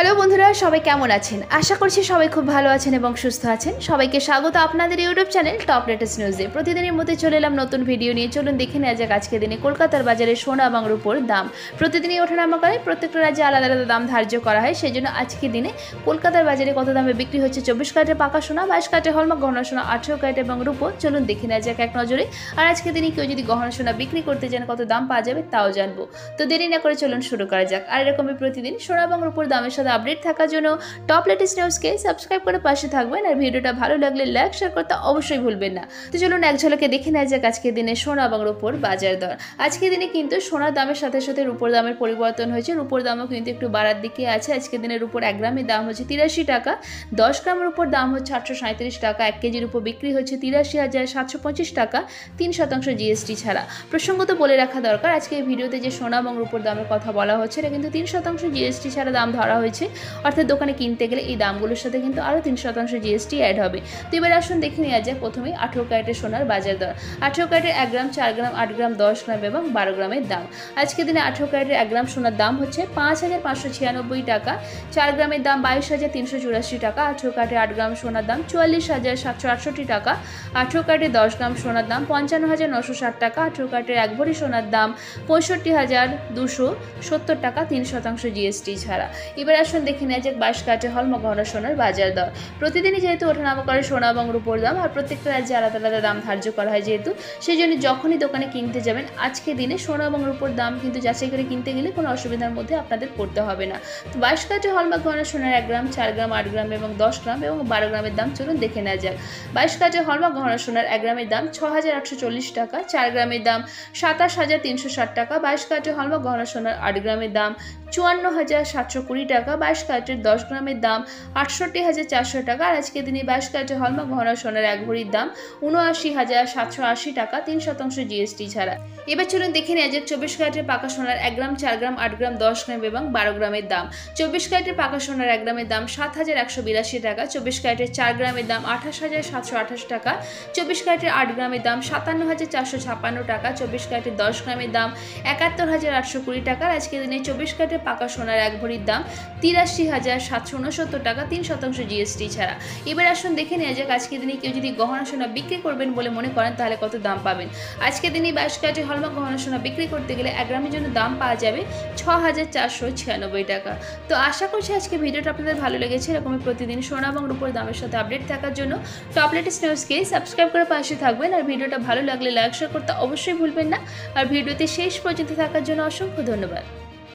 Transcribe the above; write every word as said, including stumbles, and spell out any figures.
Hello বন্ধুরা, সবাই কেমন আছেন? আশা করছি সবাই খুব ভালো আছেন এবং সুস্থ আছেন। সবাইকে স্বাগত আপনাদের ইউটিউব চ্যানেল টপ লেটেস্ট নিউজে। প্রতিদিনের মধ্যে চলে এলাম নতুন ভিডিও নিয়ে। চলুন দেখে নেওয়া যাক আজকের দিনে কলকাতার বাজারে সোনা এবং রূপোর দাম। প্রতিদিনই ওঠানামা করে, প্রত্যেকটা রাজ্যে আলাদা আলাদা দাম ধার্য করা হয়। সেই জন্য আজকের দিনে কলকাতার বাজারে কত দামে বিক্রি হচ্ছে চব্বিশ ক্যারেটের পাকা সোনা, বাইশ ক্যারেটের হলমার্ক গহনা সোনা, আঠেরো ক্যারেট এবং রূপো, চলুন দেখে নেওয়া যাক এক নজরে। আর আজকের দিনে কেউ যদি গহনা সোনা বিক্রি করতে চান কত দাম পাওয়া যাবে তাও জানবো। তো দেরি না করে চলুন শুরু করা যাক। আর এরকমই প্রতিদিন সোনা এবং রূপোর দামের সাথে আপডেট থাকার জন্য টপ লেটেস্ট নিউজকে সাবস্ক্রাইব করে পাশে থাকবেন। আর ভিডিওটা ভালো লাগলে লাইক শেয়ার করতে অবশ্যই ভুলবেন না। তো চলুন এক ঝলকে দেখে নেওয়া যাক আজকের দিনে সোনা এবং রূপোর বাজার দর। আজকের দিনে কিন্তু সোনার দামের সাথে সাথে রূপোর দামের পরিবর্তন হয়েছে। রূপোর দামও কিন্তু একটু বাড়ার দিকে আছে। আজকের দিনে রূপোর এক গ্রামের দাম হচ্ছে তিরাশি টাকা, দশ গ্রামের উপর দাম হচ্ছে আটশো সাঁত্রিশ টাকা, এক কেজির উপর বিক্রি হচ্ছে তিরাশি হাজার সাতশো পঁচিশ টাকা, তিন শতাংশ জিএসটি ছাড়া। প্রসঙ্গত বলে রাখা দরকার, আজকে এই ভিডিওতে যে সোনা এবং রূপোর দামের কথা বলা হচ্ছে এটা কিন্তু তিন শতাংশ জিএসটি ছাড়া দাম ধরা হয়েছে। অর্থাৎ দোকানে কিনতে গেলে এই দামগুলোর সাথে কিন্তু আরও তিন শতাংশ জিএসটি অ্যাড হবে। তো এবার আসুন দেখে নেওয়া যায় প্রথমেই আঠেরো ক্যারেটের সোনার বাজার দর। আঠেরো ক্যারেটের এক গ্রাম, চার গ্রাম, আট গ্রাম, দশ গ্রাম এবং বারো গ্রামের দাম। আজকের দিনে আঠেরো ক্যারেটের এক গ্রাম সোনার দাম হচ্ছে পাঁচ হাজার পাঁচশো ছিয়ানব্বই টাকা, চার গ্রামের দাম বাইশ হাজার তিনশো চুরাশি টাকা, আঠেরো ক্যারেটের আট গ্রাম সোনার দাম চুয়াল্লিশ হাজার সাতশো আটষট্টি টাকা, আঠেরো ক্যারেটের দশ গ্রাম সোনার দাম পঞ্চান্ন হাজার নশো ষাট টাকা, আঠেরো ক্যারেটের এক ভরি সোনার দাম পঁয়ষট্টি হাজার দুশো সত্তর টাকা, তিন শতাংশ জিএসটি ছাড়া। এবার আসুন দেখে নেওয়া যাক বাইশ ক্যারেটের হলমার্ক গহনা সোনার বাজার দর। প্রতিদিনই যেহেতু ওঠানামা করে সোনা এবং রূপোর দাম, আর প্রত্যেকটা রাজ্যে আলাদা আলাদা দাম ধার্য করা হয় যেহেতু, সেই জন্য যখনই দোকানে কিনতে যাবেন আজকের দিনে সোনা এবং রূপোর দাম কিন্তু যাচাই করে কিনতে গেলে কোনো অসুবিধার মধ্যে আপনাদের পড়তে হবে না। তো বাইশ ক্যারেটের হলমার্ক গহনা সোনার এক গ্রাম, চার গ্রাম, আট গ্রাম এবং দশ গ্রাম এবং বারো গ্রামের দাম চলুন দেখে নেওয়া যাক। বাইশ ক্যারেটের হলমার্ক গহনা সোনার এক গ্রামের দাম ছ হাজার আটশো চল্লিশ টাকা, চার গ্রামের দাম সাতাশ হাজার তিনশো ষাট টাকা, বাইশ ক্যারেটের হলমার্ক গহনা সোনার আট গ্রামের দাম চুয়ান্ন হাজার সাতশো কুড়ি টাকা, বাইশ ক্যারেটের দশ গ্রামের দাম আটষট্টি হাজার চারশো টাকা। আর আজকের দিনে বাইশ ক্যারেটের হলমার্ক গহনা সোনার এক ভরির দাম উনআশি হাজার সাতশো আশি টাকা, তিন শতাংশ জিএসটি ছাড়া। এবার চলুন দেখে নেওয়া যাক চব্বিশ ক্যারেটের পাকা সোনার এক গ্রাম, চার গ্রাম, আট গ্রাম, দশ গ্রাম এবং বারো গ্রামের দাম। চব্বিশ ক্যারেটের পাকা সোনার এক গ্রামের দাম সাত হাজার একশো বিরাশি টাকা, চব্বিশ ক্যারেটের চার গ্রামের দাম আঠাশ হাজার সাতশো আঠাশ টাকা, চব্বিশ ক্যারেটের আট গ্রামের দাম সাতান্ন হাজার চারশো ছাপ্পান্ন টাকা, চব্বিশ ক্যারেটের দশ গ্রামের দাম একাত্তর হাজার আটশো কুড়ি টাকা। আজকের দিনে চব্বিশ ক্যারেটের পাকা সোনার এক ভরির দাম তিরাশি হাজার সাতশো উনসত্তর টাকা, তিন শতাংশ জিএসটি ছাড়া। এবার আসুন দেখে নেওয়া যাক আজকের দিনে কেউ যদি গহনা সোনা বিক্রি করবেন বলে মনে করেন তাহলে কত দাম পাবেন। আজকের দিনে বাইশ ক্যারেটের হলমার্ক গহনা সোনা বিক্রি করতে গেলে এক গ্রামের জন্য দাম পাওয়া যাবে ছ হাজার চারশো ছিয়ানব্বই টাকা। তো আশা করছি আজকে ভিডিওটা আপনাদের ভালো লেগেছে। এরকমই প্রতিদিন সোনা এবং রূপোর দামের সাথে আপডেট থাকার জন্য টপ লেটেস্ট নিউজকে সাবস্ক্রাইব করে পাশে থাকবেন। আর ভিডিওটা ভালো লাগলে লাইক শেয়ার করতে অবশ্যই ভুলবেন না। আর ভিডিওতে শেষ পর্যন্ত থাকার জন্য অসংখ্য ধন্যবাদ।